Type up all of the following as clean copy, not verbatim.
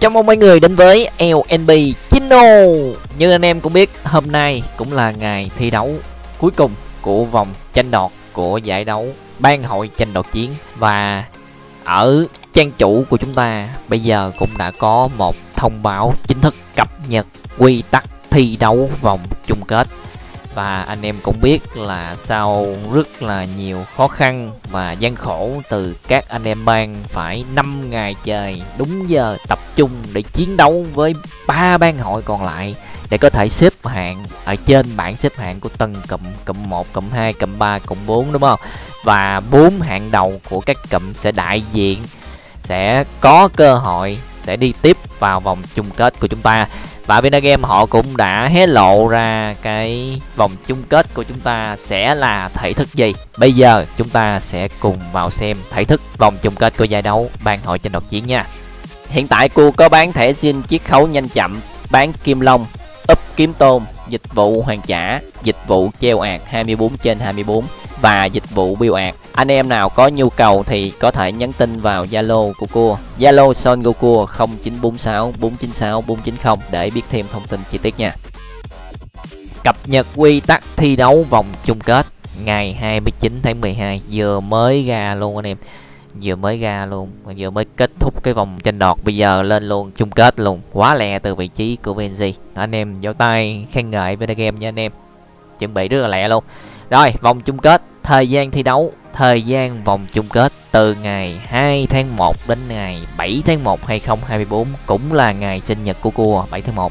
Chào mừng mọi người đến với LNB Channel. Như anh em cũng biết, hôm nay cũng là ngày thi đấu cuối cùng của vòng tranh đoạt của giải đấu Ban hội tranh đoạt chiến. Và ở trang chủ của chúng ta bây giờ cũng đã có một thông báo chính thức cập nhật quy tắc thi đấu vòng chung kết. Và anh em cũng biết là sau rất là nhiều khó khăn và gian khổ từ các anh em ban phải 5 ngày trời đúng giờ tập trung để chiến đấu với 3 ban hội còn lại để có thể xếp hạng ở trên bảng xếp hạng của từng cụm 1, cụm 2, cụm 3, cụm 4, đúng không? Và 4 hạng đầu của các cụm sẽ đại diện, sẽ có cơ hội sẽ đi tiếp vào vòng chung kết của chúng ta. Và Vinagame họ cũng đã hé lộ ra cái vòng chung kết của chúng ta sẽ là thể thức gì. Bây giờ chúng ta sẽ cùng vào xem thể thức vòng chung kết của giải đấu Ban hội tranh đoạt chiến nha. Hiện tại cô có bán thẻ xin chiết khấu nhanh chậm, bán kim long, úp kiếm tôm, dịch vụ hoàn trả, dịch vụ treo ạt 24/24 và dịch vụ bill ạt. Anh em nào có nhu cầu thì có thể nhắn tin vào Zalo của cô, Zalo Son Goku 0946 496 490 để biết thêm thông tin chi tiết nha. Cập nhật quy tắc thi đấu vòng chung kết ngày 29 tháng 12 vừa mới ra luôn anh em. Vừa mới ra luôn, vừa mới kết thúc cái vòng tranh đoạt, bây giờ lên luôn chung kết luôn, quá lẹ từ vị trí của VNG. Anh em vỗ tay khen ngợi Vinagame nha anh em, chuẩn bị rất là lẹ luôn. Rồi, vòng chung kết, thời gian thi đấu, thời gian vòng chung kết từ ngày 2 tháng 1 đến ngày 7 tháng 1 2024, cũng là ngày sinh nhật của cua 7 tháng 1.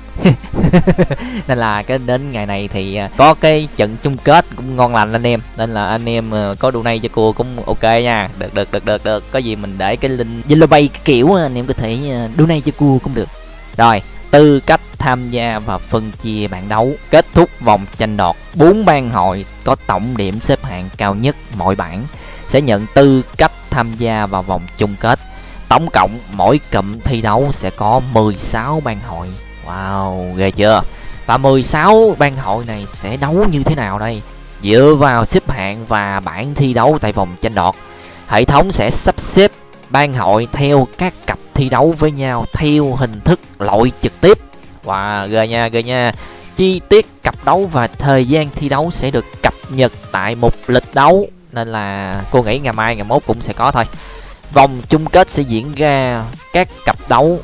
Nên là cái đến ngày này thì có cái trận chung kết cũng ngon lành anh em. Nên là anh em có donate cho cua cũng ok nha. Được. Có gì mình để cái link Zalo Pay kiểu anh em có thể donate cho cua cũng được. Rồi, tư cách tham gia và phân chia bảng đấu. Kết thúc vòng tranh đoạt, 4 ban hội có tổng điểm xếp hạng cao nhất mọi bảng sẽ nhận tư cách tham gia vào vòng chung kết. Tổng cộng mỗi cụm thi đấu sẽ có 16 ban hội. Wow, ghê chưa? Và 16 ban hội này sẽ đấu như thế nào đây? Dựa vào xếp hạng và bảng thi đấu tại vòng tranh đoạt, hệ thống sẽ sắp xếp ban hội theo các cặp thi đấu với nhau theo hình thức loại trực tiếp. Wow, ghê nha. Chi tiết cặp đấu và thời gian thi đấu sẽ được cập nhật tại mục lịch đấu, nên là cô nghĩ ngày mai ngày mốt cũng sẽ có thôi. Vòng chung kết sẽ diễn ra các cặp đấu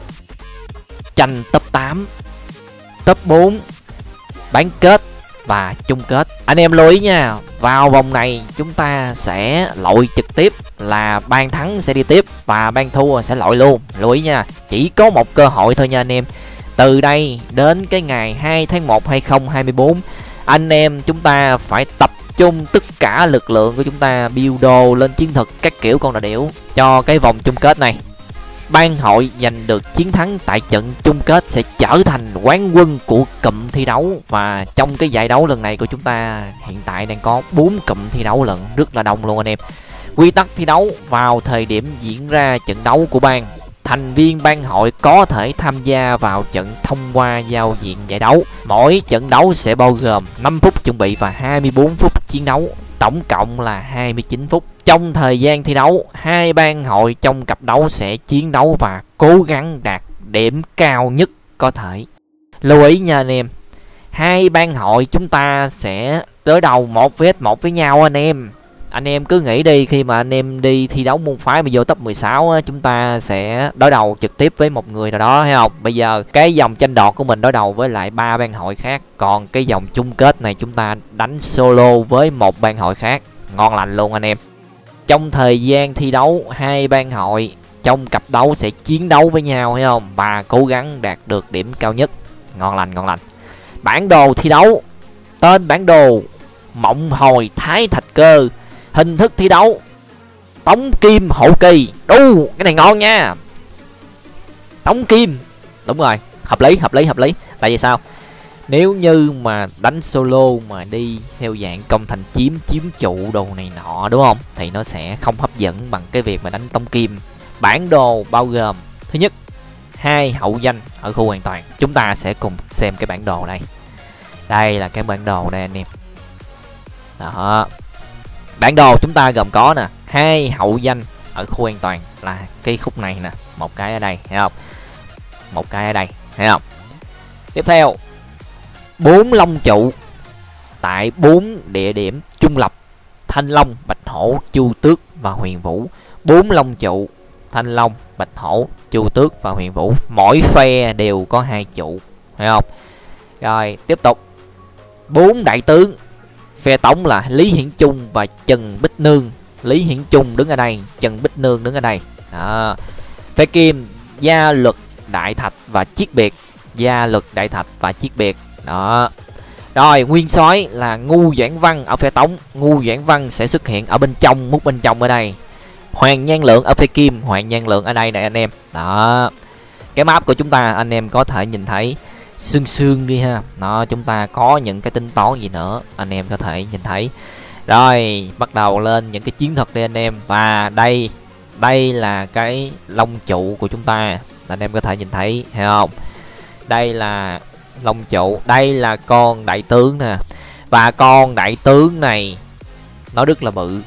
tranh top 8, top 4, bán kết và chung kết. Anh em lưu ý nha, vào vòng này chúng ta sẽ loại trực tiếp, là ban thắng sẽ đi tiếp và ban thua sẽ loại luôn. Lưu ý nha, chỉ có một cơ hội thôi nha anh em. Từ đây đến cái ngày 2 tháng 1 2024, anh em chúng ta phải tập trung tất cả lực lượng của chúng ta build đồ lên chiến thuật các kiểu con đà điểu cho cái vòng chung kết này. Ban hội giành được chiến thắng tại trận chung kết sẽ trở thành quán quân của cụm thi đấu. Và trong cái giải đấu lần này của chúng ta hiện tại đang có 4 cụm thi đấu lận, rất là đông luôn anh em. Quy tắc thi đấu: vào thời điểm diễn ra trận đấu của ban, thành viên ban hội có thể tham gia vào trận thông qua giao diện giải đấu. Mỗi trận đấu sẽ bao gồm 5 phút chuẩn bị và 24 phút chiến đấu, tổng cộng là 29 phút. Trong thời gian thi đấu, hai ban hội trong cặp đấu sẽ chiến đấu và cố gắng đạt điểm cao nhất có thể. Lưu ý nha anh em, hai ban hội chúng ta sẽ đối đầu 1v1 với nhau anh em. Anh em cứ nghĩ đi, khi mà anh em đi thi đấu môn phái mà vô top 16 á, chúng ta sẽ đối đầu trực tiếp với một người nào đó, thấy không? Bây giờ cái dòng tranh đoạt của mình đối đầu với lại 3 ban hội khác, còn cái dòng chung kết này chúng ta đánh solo với một ban hội khác, ngon lành luôn anh em. Trong thời gian thi đấu, hai ban hội trong cặp đấu sẽ chiến đấu với nhau, thấy không? Và cố gắng đạt được điểm cao nhất, ngon lành. Bản đồ thi đấu: tên bản đồ Mộng Hồi Thái Thạch Cơ. Hình thức thi đấu: tống kim hậu kỳ. Đu, cái này ngon nha, tống kim. Đúng rồi, hợp lý. Tại vì sao? Nếu như mà đánh solo mà đi theo dạng công thành chiếm trụ đồ này nọ, đúng không, thì nó sẽ không hấp dẫn bằng cái việc mà đánh tống kim. Bản đồ bao gồm: thứ nhất, 2 hậu danh ở khu hoàn toàn. Chúng ta sẽ cùng xem cái bản đồ đây. Đây là cái bản đồ đây anh em. Đó, bản đồ chúng ta gồm có nè, 2 hậu danh ở khu an toàn là cái khúc này nè, một cái ở đây, thấy không? một cái ở đây, thấy không? Tiếp theo, 4 long trụ tại 4 địa điểm trung lập: Thanh Long, Bạch Hổ, Chu Tước và Huyền Vũ. 4 long trụ: Thanh Long, Bạch Hổ, Chu Tước và Huyền Vũ. Mỗi phe đều có 2 trụ, thấy không? Rồi tiếp tục, 4 đại tướng. Phe Tống là Lý Hiển Trung và Trần Bích Nương. Lý Hiển Trung đứng ở đây, Trần Bích Nương đứng ở đây. Đó. Phe Kim, Gia Luật, Đại Thạch và Chiết Biệt. Gia Luật, Đại Thạch và Chiết Biệt. Đó. Rồi nguyên soái là Ngu Doãn Văn ở phe Tống. Ngu Doãn Văn sẽ xuất hiện ở bên trong, mút bên trong ở đây. Hoàng Nhan Lượng ở phe Kim, Hoàng Nhan Lượng ở đây này anh em. Đó. Cái map của chúng ta anh em có thể nhìn thấy sương sương đi ha. Đó, chúng ta có những cái tính toán gì nữa anh em có thể nhìn thấy. Rồi bắt đầu lên những cái chiến thuật đi anh em. Và đây là cái long trụ của chúng ta, anh em có thể nhìn thấy, thấy không? Đây là long trụ, đây là con đại tướng nè. Và con đại tướng này nó rất là bự.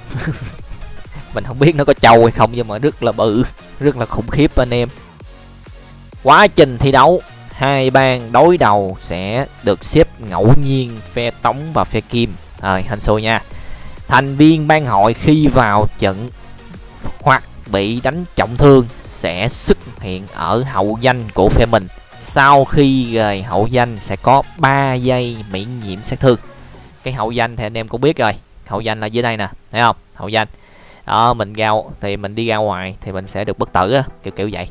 Mình không biết nó có trâu hay không nhưng mà rất là bự, rất là khủng khiếp anh em. Quá trình thi đấu, hai bang đối đầu sẽ được xếp ngẫu nhiên phe Tống và phe Kim. Rồi hên xui nha. Thành viên bang hội khi vào trận hoặc bị đánh trọng thương sẽ xuất hiện ở hậu danh của phe mình. Sau khi rời hậu danh sẽ có 3 giây miễn nhiễm sát thương. Cái hậu danh thì anh em cũng biết rồi, hậu danh là dưới đây nè, thấy không? Hậu danh đó, mình ra thì mình đi ra ngoài thì mình sẽ được bất tử á, kiểu vậy.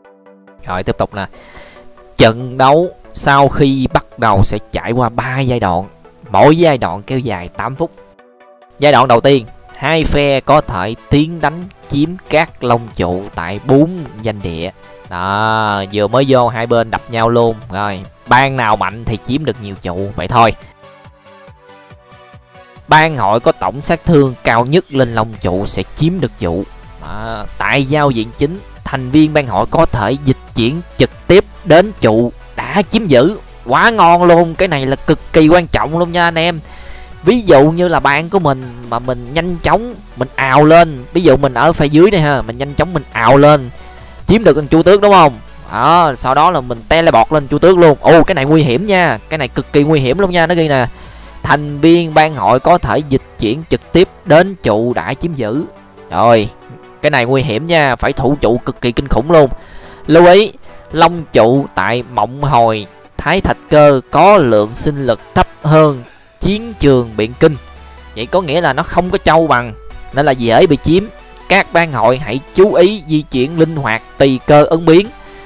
Rồi tiếp tục nè, trận đấu sau khi bắt đầu sẽ trải qua 3 giai đoạn, mỗi giai đoạn kéo dài 8 phút. Giai đoạn đầu tiên, hai phe có thể tiến đánh chiếm các long trụ tại 4 danh địa. Đó, vừa mới vô hai bên đập nhau luôn. Rồi, bang nào mạnh thì chiếm được nhiều trụ, vậy thôi. Bang hội có tổng sát thương cao nhất lên long trụ sẽ chiếm được trụ. Đó, tại giao diện chính, thành viên bang hội có thể dịch chuyển trực tiếp đến trụ đã chiếm giữ. Quá ngon luôn, cái này là cực kỳ quan trọng luôn nha anh em. Ví dụ như là bang của mình mà mình nhanh chóng mình ào lên, ví dụ mình ở phía dưới này ha, mình nhanh chóng mình ào lên chiếm được con Chu Tước đúng không? Đó, sau đó là mình teleport lên Chu Tước luôn. Ồ, cái này nguy hiểm nha, cái này cực kỳ nguy hiểm luôn nha. Nó ghi nè, thành viên bang hội có thể dịch chuyển trực tiếp đến trụ đã chiếm giữ. Rồi, cái này nguy hiểm nha, phải thủ trụ cực kỳ kinh khủng luôn. Lưu ý, long trụ tại Mộng Hồi, Thái Thạch Cơ có lượng sinh lực thấp hơn chiến trường Biện Kinh. Vậy có nghĩa là nó không có trâu bằng, nên là dễ bị chiếm. Các bang hội hãy chú ý di chuyển linh hoạt tùy cơ ứng biến.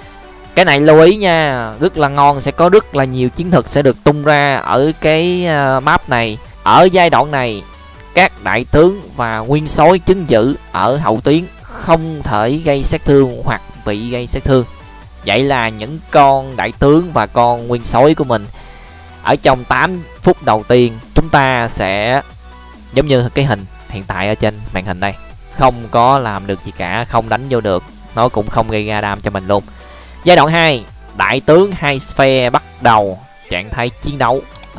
Cái này lưu ý nha, rất là ngon, sẽ có rất là nhiều chiến thuật sẽ được tung ra ở cái map này. Ở giai đoạn này, các đại tướng và nguyên soái trấn giữ ở hậu tuyến không thể gây sát thương hoặc bị gây sát thương. Vậy là những con đại tướng và con nguyên soái của mình ở trong 8 phút đầu tiên chúng ta sẽ giống như cái hình hiện tại ở trên màn hình đây, không có làm được gì cả, không đánh vô được, nó cũng không gây ra đam cho mình luôn. Giai đoạn 2, đại tướng hai phe bắt đầu trạng thái chiến đấu.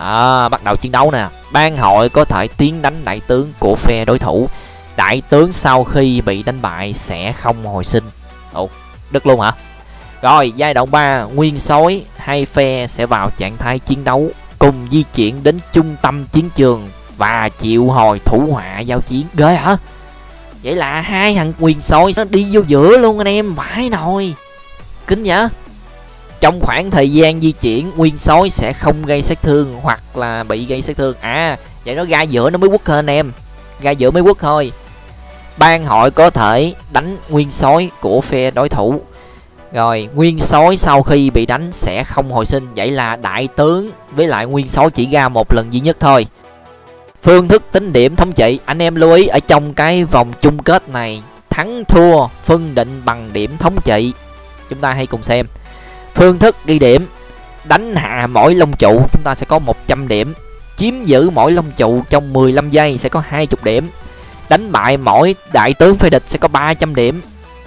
Bắt đầu chiến đấu nè. Bang hội có thể tiến đánh đại tướng của phe đối thủ. Đại tướng sau khi bị đánh bại sẽ không hồi sinh. Ủa, đứt luôn hả? Rồi, giai đoạn 3, nguyên soái hai phe sẽ vào trạng thái chiến đấu, cùng di chuyển đến trung tâm chiến trường và triệu hồi thủ họa giao chiến. Ghê hả? Vậy là hai thằng nguyên soái nó đi vô giữa luôn anh em, vãi nồi. Kính vậy? Trong khoảng thời gian di chuyển, nguyên soái sẽ không gây sát thương hoặc là bị gây sát thương. À, vậy nó ra giữa nó mới quất hơn anh em. Ra giữa mới quất thôi. Bang hội có thể đánh nguyên soái của phe đối thủ. Rồi, nguyên soái sau khi bị đánh sẽ không hồi sinh. Vậy là đại tướng với lại nguyên soái chỉ ra một lần duy nhất thôi. Phương thức tính điểm thống trị, anh em lưu ý ở trong cái vòng chung kết này, thắng thua phân định bằng điểm thống trị. Chúng ta hãy cùng xem. Phương thức ghi điểm, đánh hạ mỗi long trụ chúng ta sẽ có 100 điểm. Chiếm giữ mỗi long trụ trong 15 giây sẽ có 20 điểm. Đánh bại mỗi đại tướng phe địch sẽ có 300 điểm.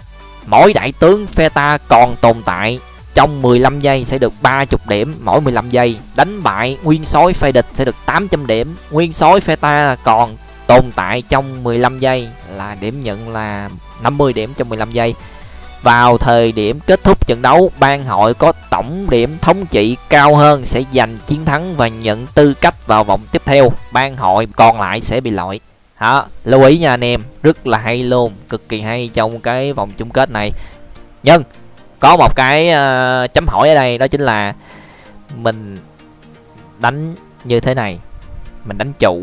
Mỗi đại tướng phe ta còn tồn tại trong 15 giây sẽ được 30 điểm mỗi 15 giây. Đánh bại nguyên soái phe địch sẽ được 800 điểm. Nguyên soái phe ta còn tồn tại trong 15 giây là điểm nhận là 50 điểm trong 15 giây. vào thời điểm kết thúc trận đấu, bang hội có tổng điểm thống trị cao hơn sẽ giành chiến thắng và nhận tư cách vào vòng tiếp theo. Bang hội còn lại sẽ bị loại. Đó, lưu ý nha anh em, rất là hay luôn, cực kỳ hay trong cái vòng chung kết này. Nhưng có một cái chấm hỏi ở đây, đó chính là mình đánh như thế này, mình đánh trụ,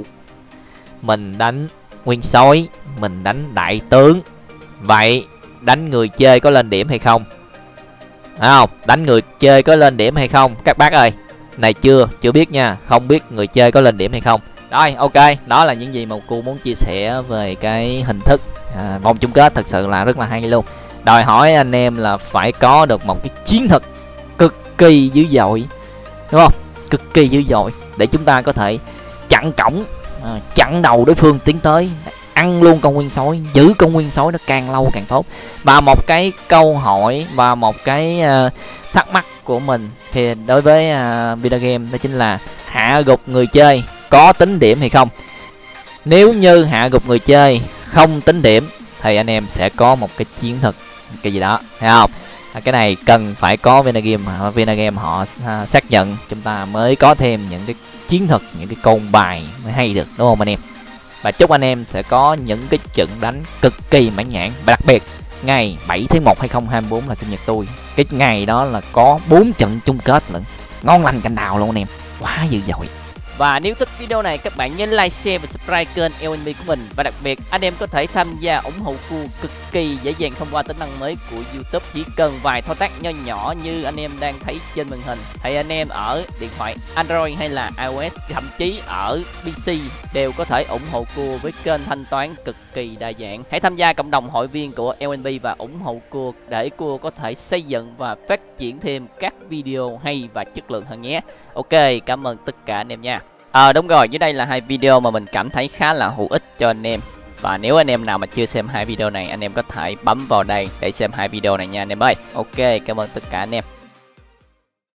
mình đánh nguyên soái, mình đánh đại tướng, vậy đánh người chơi có lên điểm hay không? Thấy không? Đánh người chơi có lên điểm hay không các bác ơi? Này chưa biết nha, không biết người chơi có lên điểm hay không. Rồi, ok, đó là những gì mà cô muốn chia sẻ về cái hình thức vòng chung kết, thật sự là rất là hay luôn. Đòi hỏi anh em là phải có được một cái chiến thuật cực kỳ dữ dội, đúng không? Cực kỳ dữ dội để chúng ta có thể chặn cổng, chặn đầu đối phương tiến tới, ăn luôn con nguyên sói, giữ con nguyên sói nó càng lâu càng tốt. Và một cái câu hỏi và một cái thắc mắc của mình thì đối với video game, đó chính là hạ gục người chơi có tính điểm hay không. Nếu như hạ gục người chơi không tính điểm thì anh em sẽ có một cái chiến thuật cái gì đó, thấy không? Cái này cần phải có Vinagame họ xác nhận, chúng ta mới có thêm những cái chiến thuật, những cái con bài mới hay được, đúng không anh em? Và chúc anh em sẽ có những cái trận đánh cực kỳ mãn nhãn. Và đặc biệt ngày 7 tháng 1 2024 là sinh nhật tôi. Cái ngày đó là có 4 trận chung kết lận, ngon lành cành đào luôn anh em, quá dữ dội. Và nếu thích video này các bạn nhớ like, share và subscribe kênh LNB của mình. Và đặc biệt anh em có thể tham gia ủng hộ Cua cực kỳ dễ dàng thông qua tính năng mới của YouTube. Chỉ cần vài thao tác nho nhỏ như anh em đang thấy trên màn hình, thì anh em ở điện thoại Android hay là iOS, thậm chí ở PC đều có thể ủng hộ Cua với kênh thanh toán cực kỳ đa dạng. Hãy tham gia cộng đồng hội viên của LNB và ủng hộ Cua để Cua có thể xây dựng và phát triển thêm các video hay và chất lượng hơn nhé. Ok, cảm ơn tất cả anh em nha. Đúng rồi, dưới đây là hai video mà mình cảm thấy khá là hữu ích cho anh em. Và nếu anh em nào mà chưa xem hai video này, anh em có thể bấm vào đây để xem hai video này nha anh em ơi. Ok, cảm ơn tất cả anh em.